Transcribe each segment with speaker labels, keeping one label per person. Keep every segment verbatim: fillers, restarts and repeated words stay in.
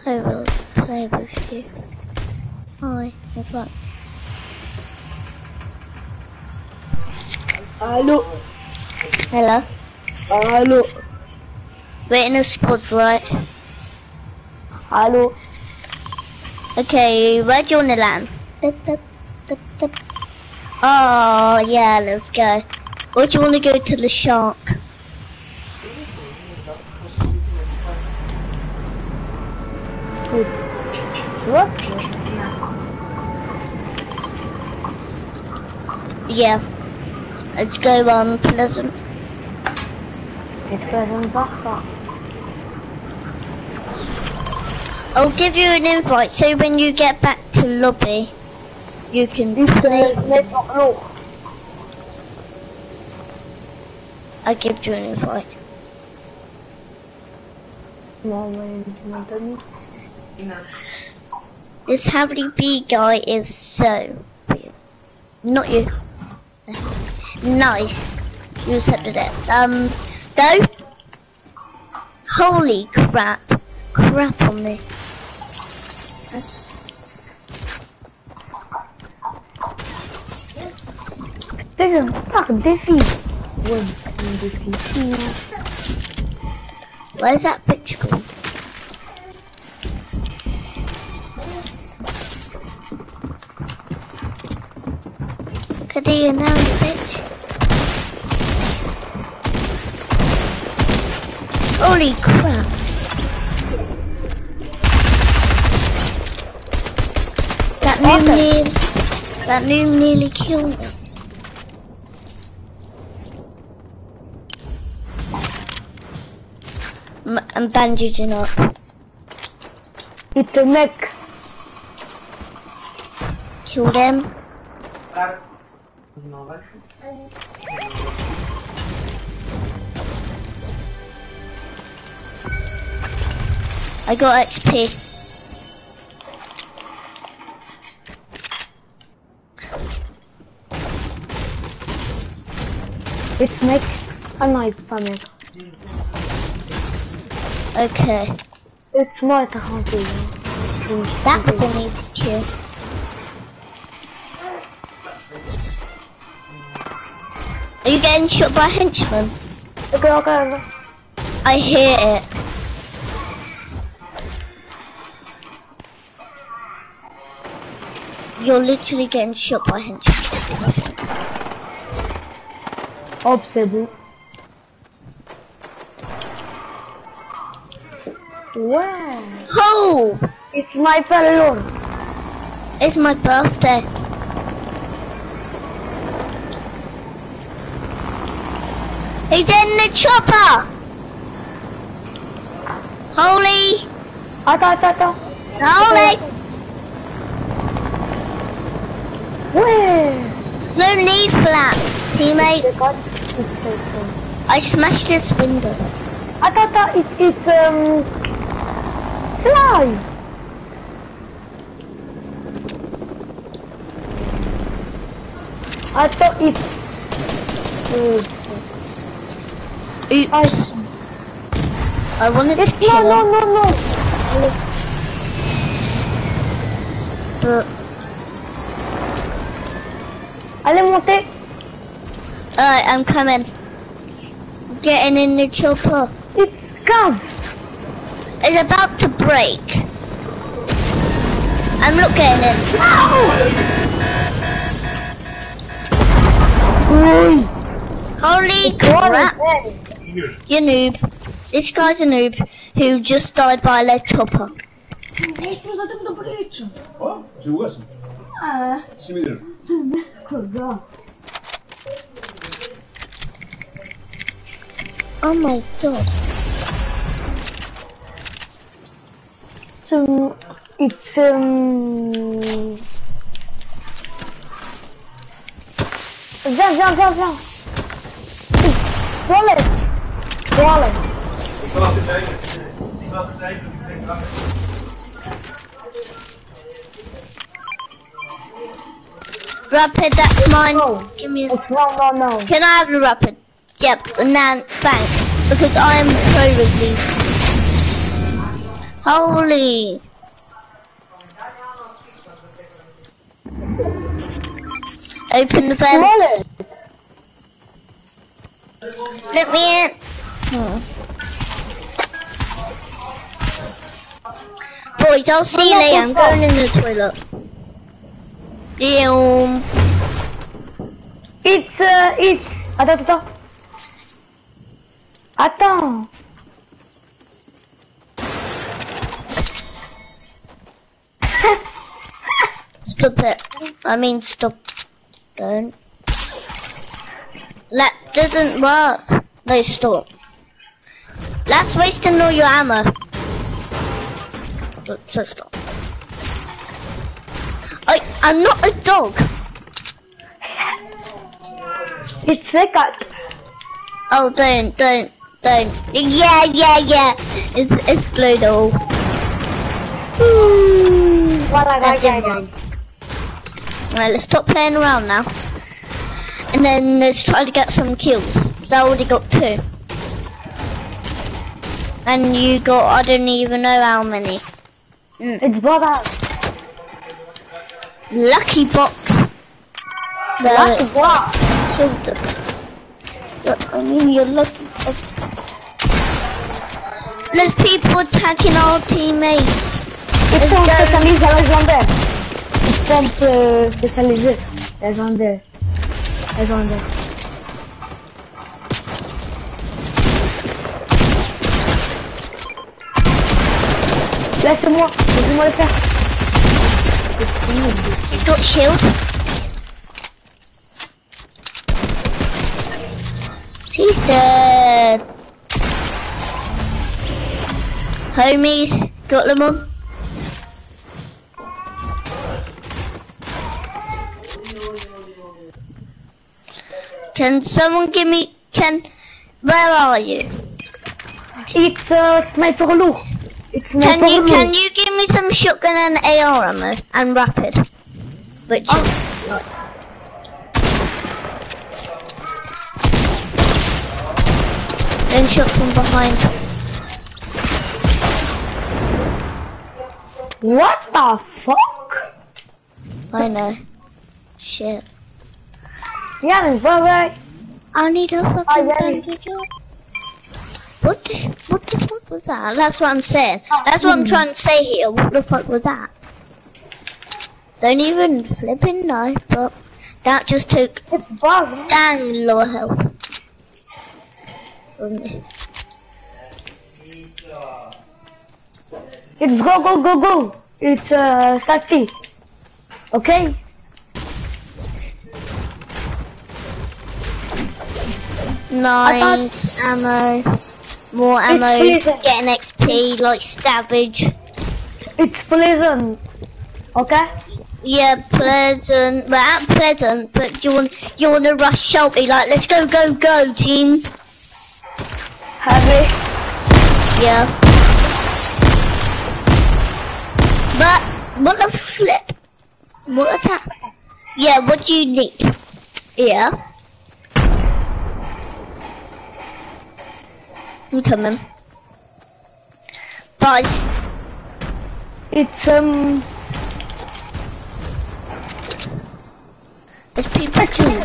Speaker 1: I will play with you. Hi, in front.
Speaker 2: Hello.
Speaker 1: Hello.
Speaker 2: Hello.
Speaker 1: We're in a squad, right?
Speaker 2: Hello.
Speaker 1: Okay, where do you want to land? Oh, yeah, let's go. Or do you want to go to the shark?
Speaker 2: What?
Speaker 1: Yeah. Let's go on Pleasant.
Speaker 2: It's Pleasant Baja.
Speaker 1: I'll give you an invite so when you get back to lobby, you can play. I give you an invite. This Harry B guy is so weird. Not you. Nice. You accepted it. Um, go. Holy crap. Crap on me. That's...
Speaker 2: There's a fuck défi. Ouais, un défi.
Speaker 1: Where's that bitch gone? Could you now, you bitch? Holy crap. That noob nearly, that noob nearly killed me. M I'm bandaging up.
Speaker 2: It's a mech.
Speaker 1: Killed him. I got X P.
Speaker 2: It's mech. A knife, pas mech.
Speaker 1: Okay.
Speaker 2: It's more to hunting.
Speaker 1: That was an easy kill. Are you getting shot by henchmen?
Speaker 2: Okay, okay.
Speaker 1: I hear it. You're literally getting shot by henchmen.
Speaker 2: Hop, c'est bon. Wow.
Speaker 1: Oh!
Speaker 2: It's my fellow.
Speaker 1: It's my birthday. He's in the chopper! Holy!
Speaker 2: Attends, attends, attends.
Speaker 1: Holy!
Speaker 2: Ouais.
Speaker 1: No need for that, teammate. I smashed this window.
Speaker 2: Attends, attends, it, it's um slime. Attends, it's
Speaker 1: Oops. I wanted to
Speaker 2: it's
Speaker 1: kill
Speaker 2: no,
Speaker 1: him,
Speaker 2: no, no, no.
Speaker 1: but
Speaker 2: Allez monter.
Speaker 1: alright, I'm coming. Getting in the chopper.
Speaker 2: It's Gaz.
Speaker 1: It's about to break. I'm not getting in.
Speaker 2: No.
Speaker 1: Holy crap! You noob. This guy's a noob who just died by a lead chopper.
Speaker 3: O, żyłeś?
Speaker 2: Ah.
Speaker 3: Similar.
Speaker 1: Oh my god.
Speaker 2: So it's um. Viens, viens, viens, viens. Toilet. Toilet.
Speaker 3: Ik wil het even. Ik wil het even.
Speaker 1: Rapid, that's mine.
Speaker 2: No.
Speaker 1: Give me a...
Speaker 2: It's no, no, no.
Speaker 1: Can I have the rapid? Yep, and then thanks. Because I am pro with these. Holy. Open the vents. Let me in. Hmm. Boys, I'll see you later. I'm going in the toilet. Damn.
Speaker 2: It's, uh, it's... Attends, attends. Attends.
Speaker 1: Stop it. I mean, stop. Don't. That doesn't work. No, stop. That's wasting all your ammo. So stop. I, I'm not a dog.
Speaker 2: It's a cat.
Speaker 1: Oh, don't, don't, don't. Yeah, yeah, yeah. It's, it's Pluto. Alright, let's stop playing around now. And then let's try to get some kills. I already got two. And you got, I don't even know how many. Mm.
Speaker 2: It's brother.
Speaker 1: Lucky box.
Speaker 2: The lucky box.
Speaker 1: Shoulder box. But, I mean, you're lucky box. There's people attacking our teammates.
Speaker 2: Ils sont spécialisés légendaires. Ils sont euh, spécialisés légendaires. Légendaires. Laisse-moi, laisse-moi le faire.
Speaker 1: You got shield. He's dead. Homies, got them on. Can someone give me, can, where are you?
Speaker 2: It's uh, sniper lourd. It's sniper
Speaker 1: Can you,
Speaker 2: lourd.
Speaker 1: can you give me some shotgun and A R ammo and rapid? Which
Speaker 2: oh.
Speaker 1: is, then shot from behind.
Speaker 2: What the fuck?
Speaker 1: I know. Shit.
Speaker 2: Yeah, brother.
Speaker 1: I need a fucking
Speaker 2: Oh, yeah.
Speaker 1: bandage. What the, what the fuck was that? That's what I'm saying. That's what I'm trying to say here. What the fuck was that? Don't even flipping know, but that just took
Speaker 2: It's brother.
Speaker 1: dang low health from me.
Speaker 2: It's go, go, go, go. It's uh, Sati. Okay?
Speaker 1: Nice ammo. More ammo.
Speaker 2: It's pleasant.
Speaker 1: Getting X P like savage.
Speaker 2: It's pleasant. Okay?
Speaker 1: Yeah, pleasant. Well, not pleasant, but you want you want to rush Shelby like, let's go, go, go, teams.
Speaker 2: Heavy.
Speaker 1: Yeah. But what the flip? What attack? Yeah, what do you need? Yeah. I'm coming. But
Speaker 2: It's um.
Speaker 1: there's people killing.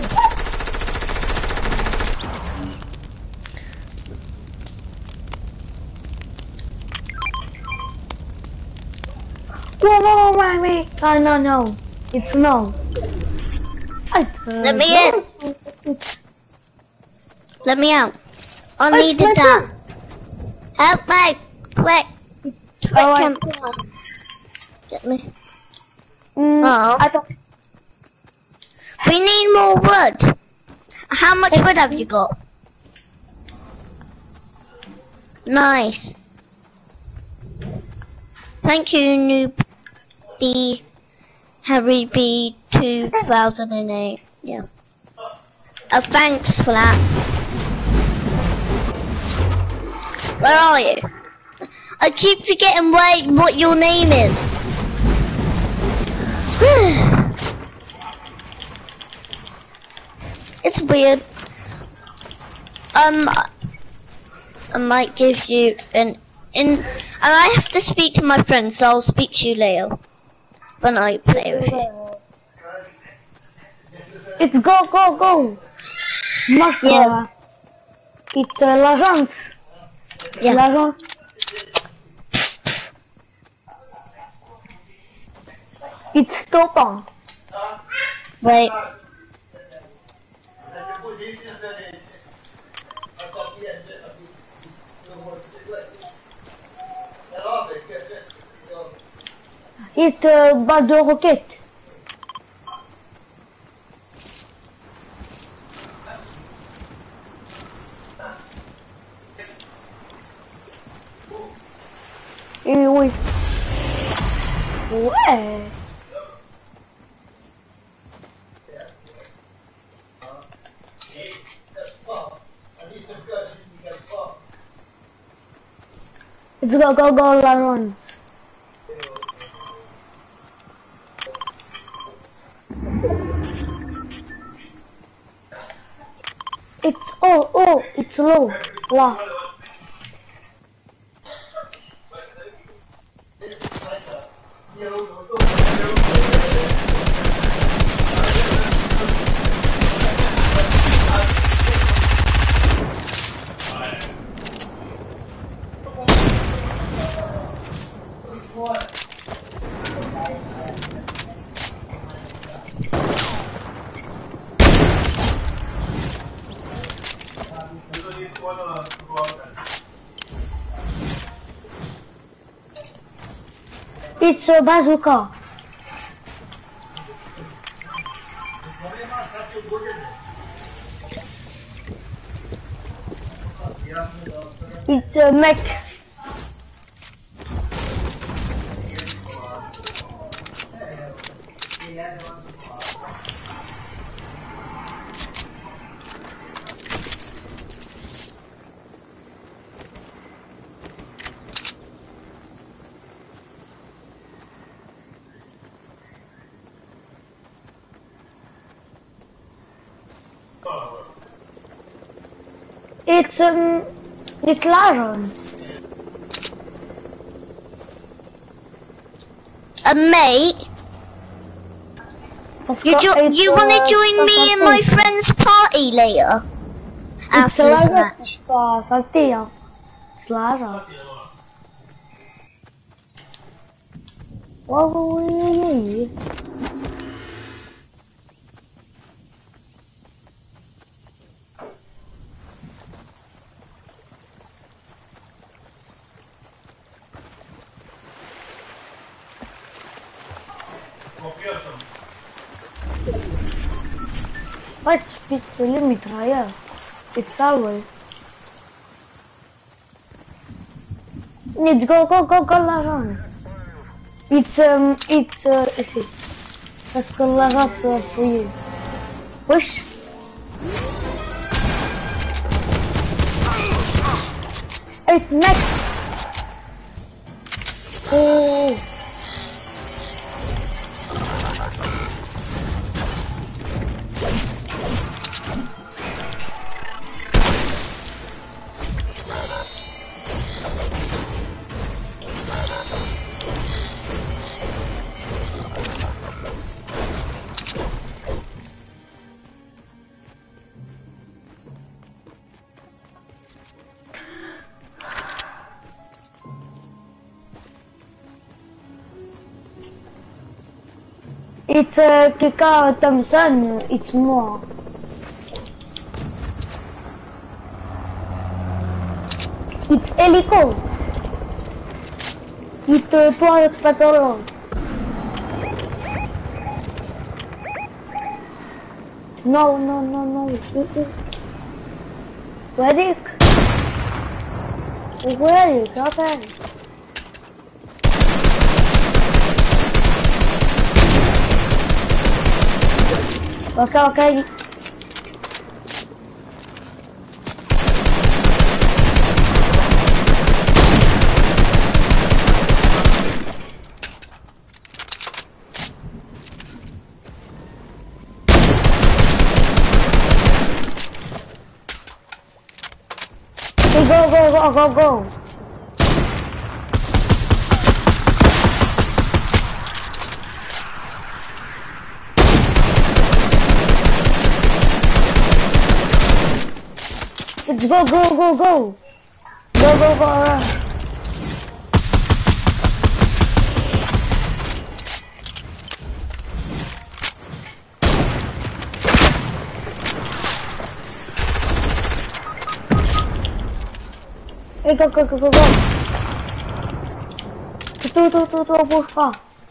Speaker 2: Whoa, whoa, whoa, wait, wait. No, no, no. It's no. I, uh,
Speaker 1: Let me
Speaker 2: no.
Speaker 1: in. Let me out. I
Speaker 2: Wait,
Speaker 1: needed
Speaker 2: wait,
Speaker 1: that. Help me! Quick! Quick,
Speaker 2: Oh, I-
Speaker 1: camp. Get me.
Speaker 2: Mm,
Speaker 1: Oh.
Speaker 2: I don't.
Speaker 1: We need more wood. How much wood have you got? Nice. Thank you, Noob B. Harry B. two thousand eight. Yeah. Oh, thanks for that. Where are you? I keep forgetting where, what your name is. It's weird. Um, I might give you an in. And I have to speak to my friends, so I'll speak to you later when I play with you.
Speaker 2: It's go, go, go! Mark,
Speaker 1: Yeah.
Speaker 2: uh, it's uh, l'agence.
Speaker 1: Yeah.
Speaker 2: L'agence. It's stopping.
Speaker 1: Wait.
Speaker 2: It's uh, balle de roquette. Et oui. Ouais. It's go, go, go, Lawrence. It's oh, oh, it's low. Là. It's a bazooka. It's a mech. It's um, it's Lawrence.
Speaker 1: A mate,
Speaker 2: Let's
Speaker 1: you
Speaker 2: go-
Speaker 1: jo
Speaker 2: it's,
Speaker 1: you want to
Speaker 2: uh,
Speaker 1: join me and my
Speaker 2: something.
Speaker 1: friend's party later?
Speaker 2: It's
Speaker 1: After this
Speaker 2: Lawrence.
Speaker 1: match.
Speaker 2: Uh, Saltia. It's Lawrence. What will we need? What's pistolet mitrailleur? It's always. Let's go, go, go, go, Lawrence. It's um, it's uh, is it? Let's go, Lawrence, uh, for you. Push. It's next. Oh. It's uh, Kika Thompson, it's more. It's Helico. It's uh, toi extraterrestre. No, no, no, no. Where Where is okay. Okay, okay. Okay, go, go, go, go, go. Let's go, go, go, go. Go, go, go around. Hey, go, go, go, go, go. Tuh, tuh, tuh, tuh, buka.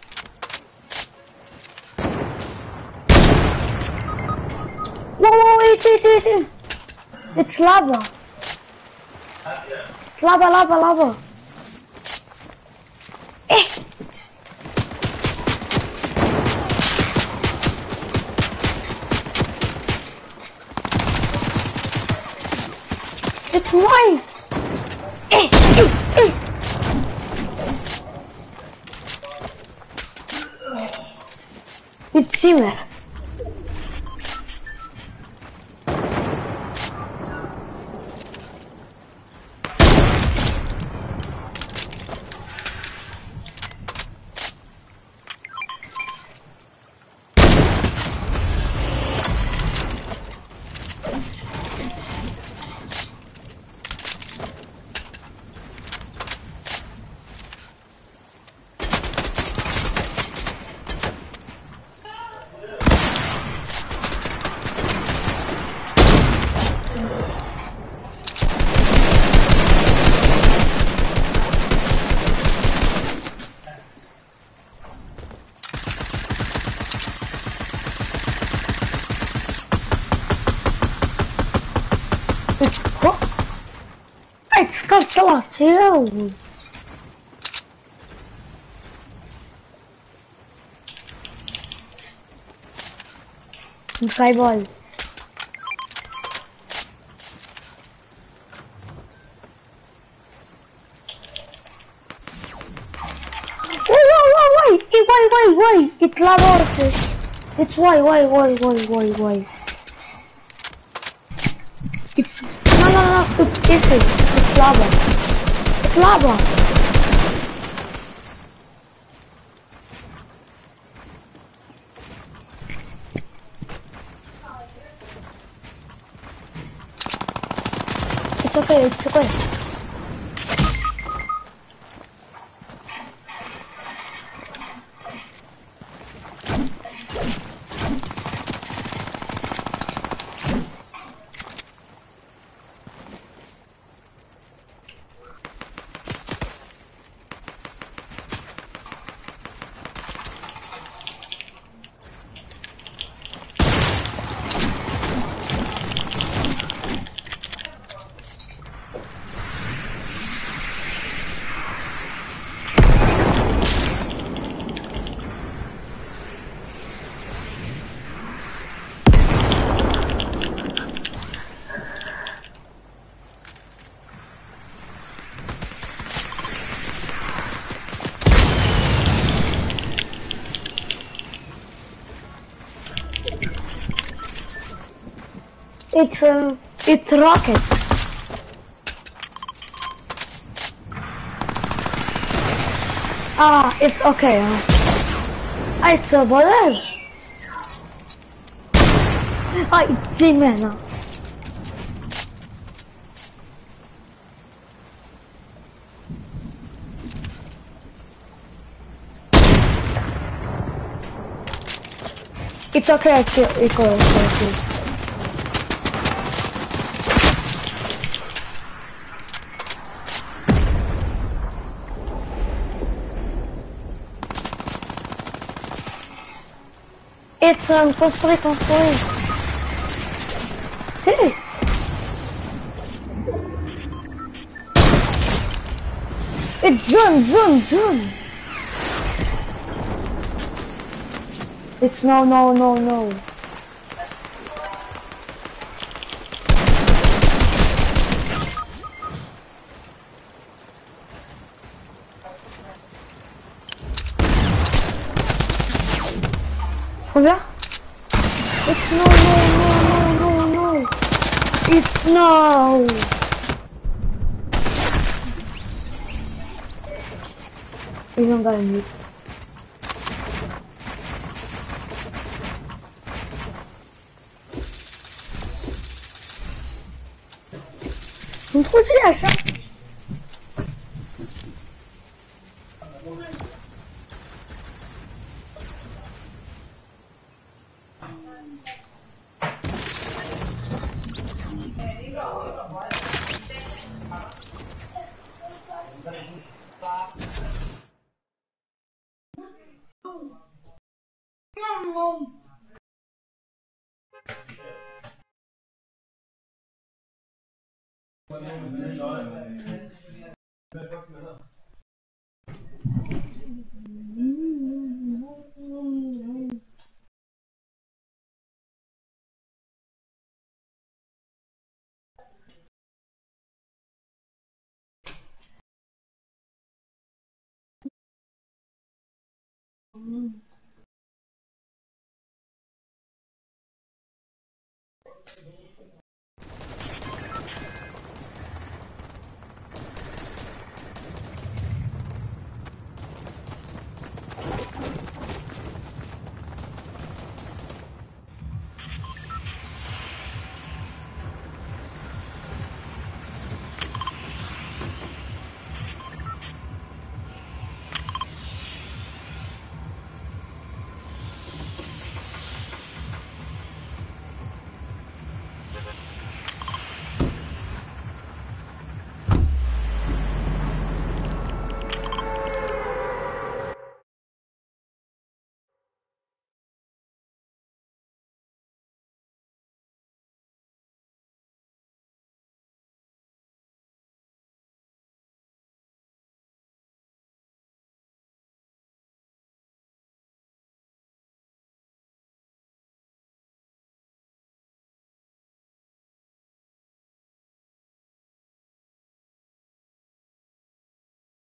Speaker 2: Whoa, whoa, wait, wait, wait, wait. It's lava. It's lava, lava, lava. Eh. It's mine. Eh, eh, eh. It's Zimmer. It's got the last two. Sky ball. Whoa, whoa, whoa, wait! Wait, wait, wait! It's lava. It's why, why, why, why, why, why? It's no, no, no, it's this is it's lava. It's lava. It's okay, it's okay. It's um, it's rocket. Ah, it's okay. Huh? It's a bullet. Ah, it's Zimmer. It's okay. It's it's okay. It's um, construir, construir. Hey. It's zoom, zoom, zoom. It's no, no, no, no. Oh yeah? It's no, no, no, no, no, no. It's no. We don't got a mute. 你吐这点声。